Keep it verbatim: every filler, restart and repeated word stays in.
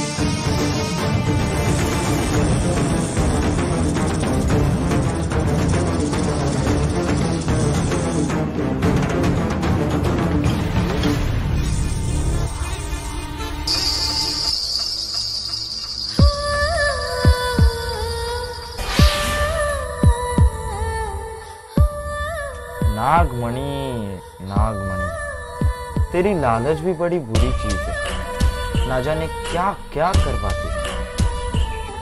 नागमणि, नागमणि, तेरी लालच भी बड़ी बुरी चीज है। ना जाने क्या क्या करवाती है।